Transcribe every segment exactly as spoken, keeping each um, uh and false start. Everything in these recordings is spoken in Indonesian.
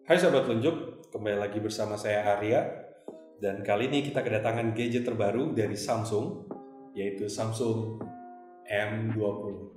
Hai Sobat Lunjuk, kembali lagi bersama saya Arya. Dan kali ini kita kedatangan gadget terbaru dari Samsung, yaitu Samsung M dua puluh.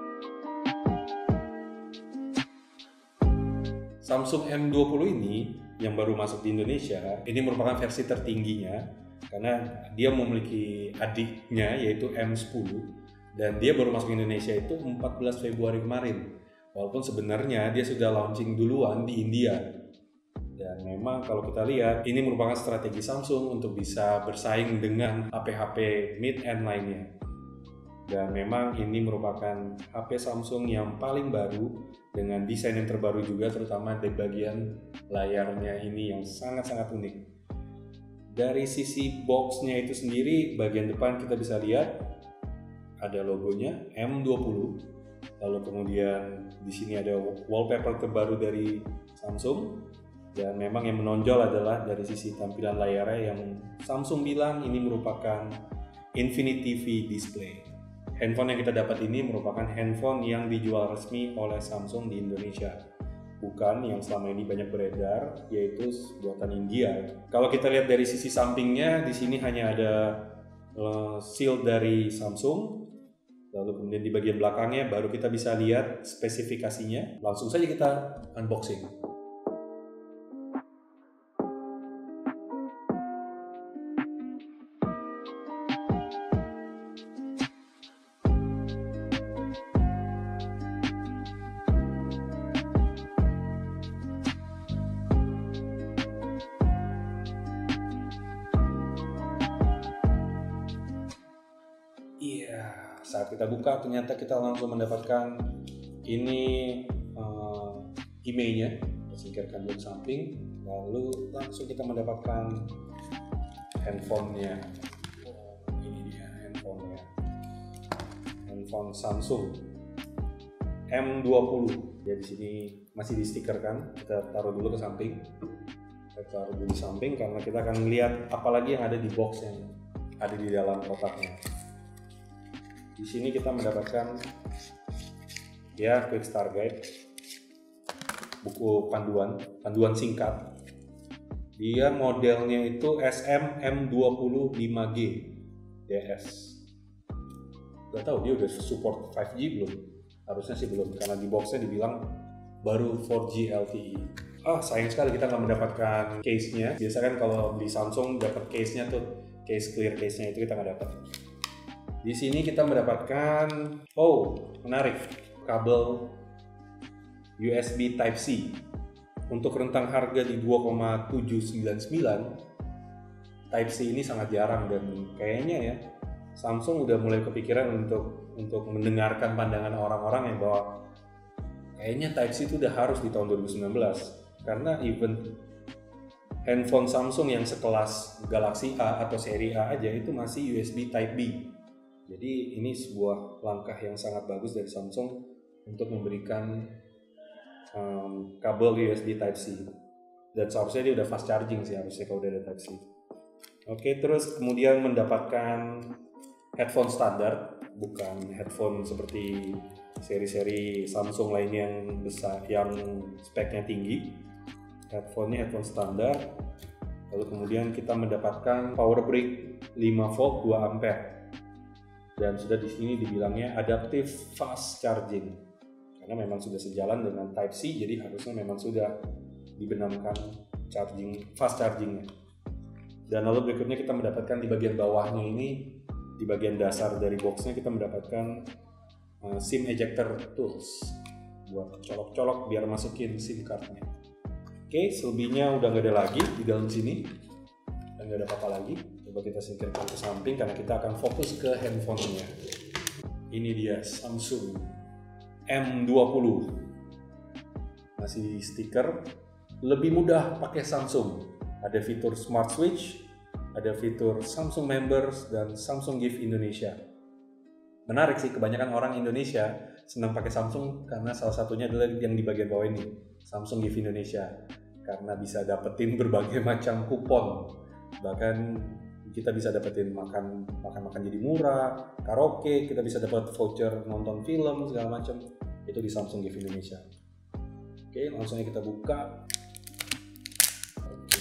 Samsung M dua puluh ini yang baru masuk di Indonesia, ini merupakan versi tertingginya karena dia memiliki adiknya yaitu M sepuluh, dan dia baru masuk Indonesia itu empat belas Februari kemarin. Walaupun sebenarnya dia sudah launching duluan di India. Dan memang kalau kita lihat, ini merupakan strategi Samsung untuk bisa bersaing dengan H P-H P mid-end lainnya. Dan memang ini merupakan H P Samsung yang paling baru dengan desain yang terbaru juga, terutama di bagian layarnya ini yang sangat-sangat unik. Dari sisi box-nya itu sendiri, bagian depan kita bisa lihat ada logonya M dua puluh. Lalu kemudian di sini ada wallpaper terbaru dari Samsung. Dan memang yang menonjol adalah dari sisi tampilan layarnya yang Samsung bilang ini merupakan Infinity V display. Handphone yang kita dapat ini merupakan handphone yang dijual resmi oleh Samsung di Indonesia, bukan yang selama ini banyak beredar, yaitu buatan India. Kalau kita lihat dari sisi sampingnya, di sini hanya ada uh, seal dari Samsung. Lalu kemudian di bagian belakangnya baru kita bisa lihat spesifikasinya. Langsung saja kita unboxing. Iya, saat kita buka ternyata kita langsung mendapatkan ini uh, emailnya, kita singkirkan dulu samping, lalu langsung kita mendapatkan handphonenya. Oh, ini dia handphonenya, handphone Samsung M dua puluh. Ya di sini masih di stikerkan, kita taruh dulu ke samping, kita taruh dulu di samping karena kita akan melihat apalagi yang ada di box yang ada di dalam kotaknya. Di sini kita mendapatkan ya quick start guide, buku panduan, panduan singkat. Dia modelnya itu S M M dua puluh lima G D S. Gak tahu dia udah support lima G belum? Harusnya sih belum, karena di boxnya dibilang baru empat G L T E. Ah sayang sekali kita nggak mendapatkan case-nya. Biasa kan kalau di Samsung dapat case-nya tuh, case clear case-nya itu kita nggak dapat. Di sini kita mendapatkan, oh menarik, kabel U S B Type-C. Untuk rentang harga di dua koma tujuh sembilan sembilan, Type-C ini sangat jarang dan kayaknya ya Samsung udah mulai kepikiran untuk untuk mendengarkan pandangan orang-orang yang bahwa kayaknya Type-C itu udah harus di tahun dua ribu sembilan belas. Karena even handphone Samsung yang sekelas Galaxy A atau seri A aja itu masih U S B Type-B. Jadi ini sebuah langkah yang sangat bagus dari Samsung untuk memberikan um, kabel U S B Type-C. Dan seharusnya dia udah fast charging sih harusnya kalau udah ada Type-C. Oke, terus kemudian mendapatkan headphone standar, bukan headphone seperti seri-seri Samsung lain yang besar, yang speknya tinggi. Headphone-nya headphone standar. Lalu kemudian kita mendapatkan power brick lima volt dua ampere. Dan sudah di sini dibilangnya adaptive fast charging karena memang sudah sejalan dengan Type-C, jadi harusnya memang sudah dibenamkan charging fast chargingnya. Dan lalu berikutnya kita mendapatkan di bagian bawahnya ini, di bagian dasar dari boxnya kita mendapatkan uh, SIM ejector tools buat colok-colok biar masukin SIM cardnya. Oke, selebihnya udah nggak ada lagi di dalam sini, dan nggak ada apa-apa lagi. Coba kita singkirkan ke samping karena kita akan fokus ke handphonenya. Ini dia Samsung M dua puluh. Masih di stiker. Lebih mudah pakai Samsung. Ada fitur Smart Switch, ada fitur Samsung Members dan Samsung Gift Indonesia. Menarik sih, kebanyakan orang Indonesia senang pakai Samsung karena salah satunya adalah yang di bagian bawah ini, Samsung Gift Indonesia. Karena bisa dapetin berbagai macam kupon. Bahkan kita bisa dapetin makan makan makan jadi murah, karaoke, kita bisa dapat voucher nonton film segala macam, itu di Samsung Gift Indonesia. Oke, langsung kita buka.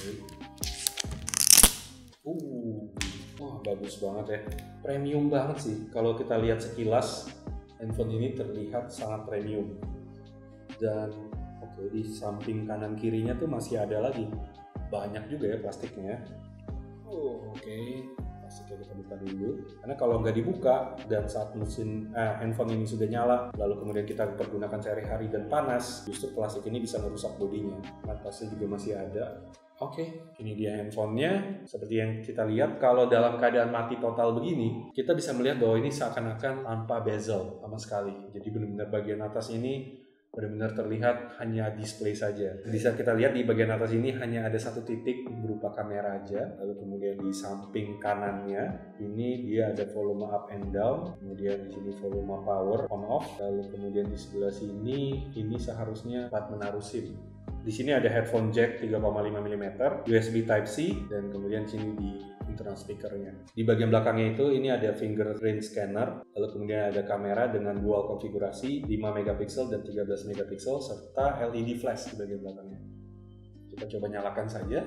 Uh, wah bagus banget ya. Premium banget sih. Kalau kita lihat sekilas, handphone ini terlihat sangat premium. Dan oke, okay, di samping kanan kirinya tuh masih ada lagi. Banyak juga ya plastiknya. Oh, oke. Okay. Plastiknya kita buka dulu. Karena kalau nggak dibuka dan saat mesin eh, handphone ini sudah nyala, lalu kemudian kita pergunakan sehari-hari dan panas, justru plastik ini bisa merusak bodinya. Atasnya juga masih ada. Oke, okay, ini dia handphonenya. Seperti yang kita lihat, kalau dalam keadaan mati total begini, kita bisa melihat bahwa ini seakan-akan tanpa bezel sama sekali. Jadi benar-benar bagian atas ini benar-benar terlihat hanya display saja. Bisa kita lihat di bagian atas ini hanya ada satu titik berupa kamera aja. Lalu kemudian di samping kanannya ini dia ada volume up and down. Kemudian di sini volume power on off. Lalu kemudian di sebelah sini ini seharusnya tempat menaruh SIM. Di sini ada headphone jack tiga koma lima milimeter, U S B Type C, dan kemudian di sini di internal speakernya. Di bagian belakangnya itu ini ada fingerprint scanner, lalu kemudian ada kamera dengan dual konfigurasi lima megapiksel dan tiga belas megapiksel serta L E D flash di bagian belakangnya. Kita coba nyalakan saja.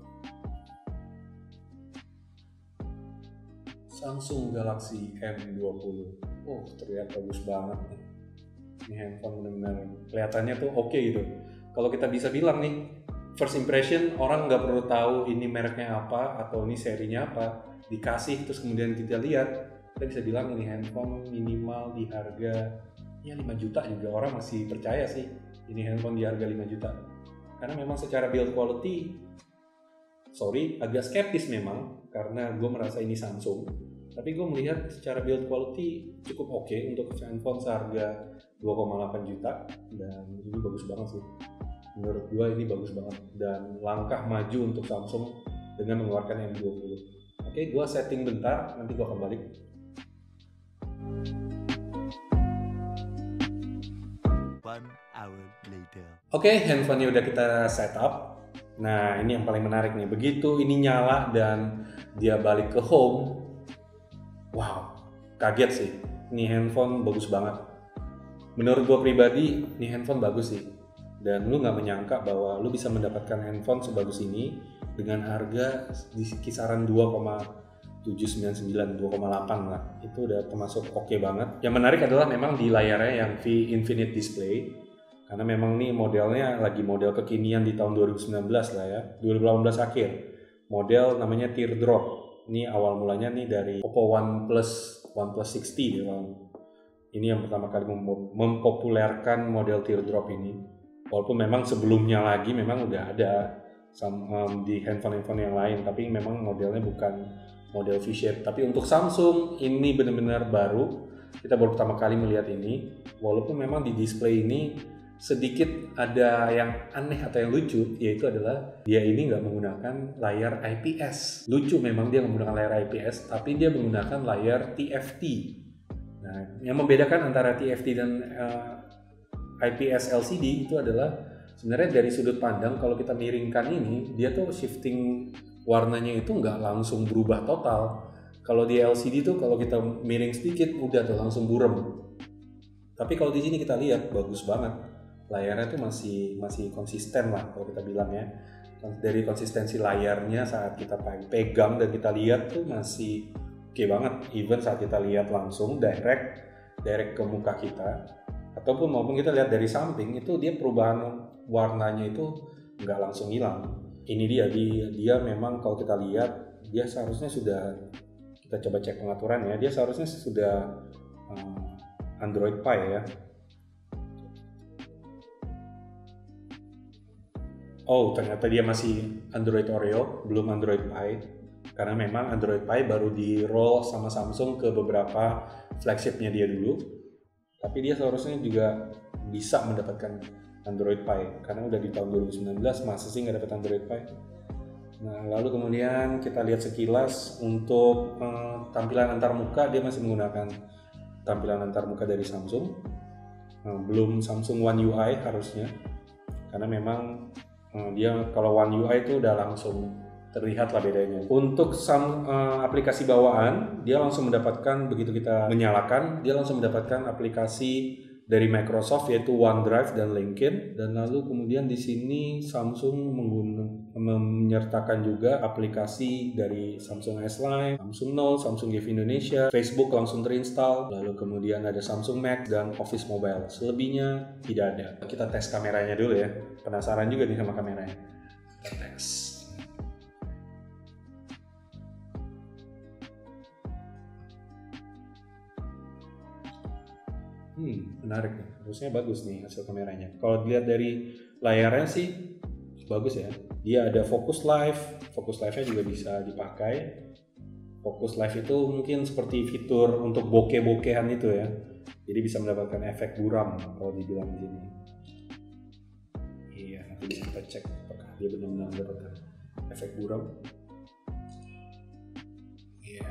Samsung Galaxy M dua puluh. Oh, terlihat bagus banget nih. Ini handphone benar-benar kelihatannya tuh oke okay gitu. Kalau kita bisa bilang nih, first impression orang nggak perlu tahu ini mereknya apa atau ini serinya apa, dikasih terus kemudian kita lihat, kita bisa bilang ini handphone minimal di harga ya lima juta juga orang masih percaya sih ini handphone di harga lima juta. Karena memang secara build quality, sorry agak skeptis memang karena gue merasa ini Samsung, tapi gue melihat secara build quality cukup oke okay untuk handphone seharga dua koma delapan juta dan ini bagus banget sih. Menurut gue ini bagus banget dan langkah maju untuk Samsung dengan mengeluarkan M dua puluh. Oke, gue setting bentar, nanti gue akan balik. One hour later. Oke, handphonenya udah kita setup. Nah, ini yang paling menarik nih. Begitu ini nyala dan dia balik ke home, wow, kaget sih. Ini handphone bagus banget. Menurut gue pribadi, ini handphone bagus sih. Dan lu nggak menyangka bahwa lu bisa mendapatkan handphone sebagus ini dengan harga di kisaran dua koma tujuh sembilan sembilan, dua koma delapan lah. Itu udah termasuk oke okay banget. Yang menarik adalah memang di layarnya yang V Infinite Display. Karena memang nih modelnya lagi model kekinian di tahun dua ribu sembilan belas lah ya, dua ribu delapan belas akhir. Model namanya Teardrop. Ini awal mulanya nih dari Oppo OnePlus OnePlus enam puluh ya. Ini yang pertama kali mem- mempopulerkan model Teardrop ini. Walaupun memang sebelumnya lagi memang udah ada um, di handphone-handphone yang lain, tapi memang modelnya bukan model V-shape. Tapi untuk Samsung ini benar-benar baru. Kita baru pertama kali melihat ini. Walaupun memang di display ini sedikit ada yang aneh atau yang lucu, yaitu adalah dia ini nggak menggunakan layar I P S. Lucu memang dia menggunakan layar I P S, tapi dia menggunakan layar T F T. Nah, yang membedakan antara T F T dan uh, I P S L C D itu adalah sebenarnya dari sudut pandang kalau kita miringkan ini, dia tuh shifting warnanya itu nggak langsung berubah total. Kalau di L C D tuh kalau kita miring sedikit udah tuh langsung burem. Tapi kalau di sini kita lihat bagus banget. Layarnya tuh masih masih konsisten lah kalau kita bilang ya. Dari konsistensi layarnya saat kita pegang dan kita lihat tuh masih oke okay banget. Even saat kita lihat langsung direct direct ke muka kita. Ataupun maupun kita lihat dari samping itu dia perubahan warnanya itu nggak langsung hilang. Ini dia, dia dia memang kalau kita lihat dia seharusnya sudah, kita coba cek pengaturan ya, dia seharusnya sudah um, Android Pie ya. Oh, ternyata dia masih Android Oreo, belum Android Pie. Karena memang Android Pie baru di roll sama Samsung ke beberapa flagshipnya dia dulu. Tapi dia seharusnya juga bisa mendapatkan Android Pie karena udah di tahun dua ribu sembilan belas masa sih nggak dapat Android Pie. Nah, lalu kemudian kita lihat sekilas untuk eh, tampilan antarmuka, dia masih menggunakan tampilan antarmuka dari Samsung. Nah, belum Samsung One U I harusnya, karena memang eh, dia kalau One U I itu udah langsung terlihat lah bedanya. Untuk sam, uh, aplikasi bawaan, dia langsung mendapatkan, begitu kita menyalakan, dia langsung mendapatkan aplikasi dari Microsoft yaitu OneDrive dan LinkedIn, dan lalu kemudian di sini Samsung mengguna, menyertakan juga aplikasi dari Samsung S Line, Samsung Note, Samsung Give Indonesia, Facebook langsung terinstall, lalu kemudian ada Samsung Max dan Office Mobile. Selebihnya tidak ada. Kita tes kameranya dulu ya. Penasaran juga nih sama kameranya. Kita tes. Hmm, menarik nih. Harusnya bagus nih hasil kameranya. Kalau dilihat dari layarnya sih bagus ya. Dia ada focus live. Focus live-nya juga bisa dipakai. Focus live itu mungkin seperti fitur untuk bokeh-bokehan itu ya. Jadi bisa mendapatkan efek buram kalau dibilang di sini. Iya, nanti bisa kita cek apakah dia benar-benar mendapatkan efek buram. Iya.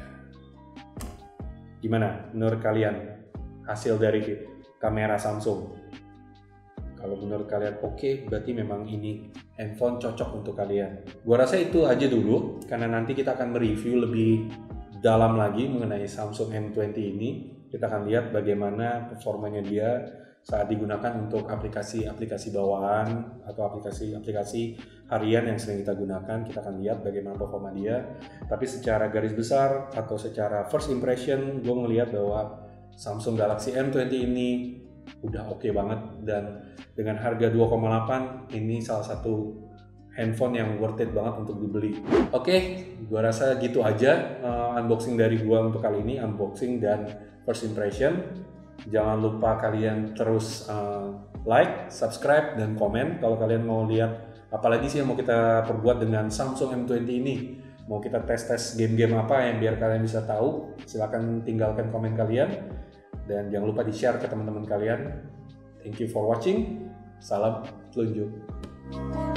Gimana menurut kalian hasil dari kamera Samsung? Kalau menurut kalian oke, okay, berarti memang ini handphone cocok untuk kalian. Gua rasa itu aja dulu, karena nanti kita akan mereview lebih dalam lagi mengenai Samsung M dua puluh ini. Kita akan lihat bagaimana performanya dia saat digunakan untuk aplikasi-aplikasi bawaan atau aplikasi-aplikasi harian yang sering kita gunakan. Kita akan lihat bagaimana performa dia. Tapi secara garis besar atau secara first impression, gue melihat bahwa Samsung Galaxy M dua puluh ini udah oke okay banget, dan dengan harga dua koma delapan ini salah satu handphone yang worth it banget untuk dibeli. Oke, okay, gua rasa gitu aja uh, unboxing dari gua untuk kali ini, unboxing dan first impression. Jangan lupa kalian terus uh, like, subscribe, dan komen kalau kalian mau lihat apalagi sih yang mau kita perbuat dengan Samsung M dua puluh ini. Mau kita tes-tes game-game apa yang biar kalian bisa tahu, silahkan tinggalkan komen kalian. Dan jangan lupa di-share ke teman-teman kalian. Thank you for watching. Salam telunjuk.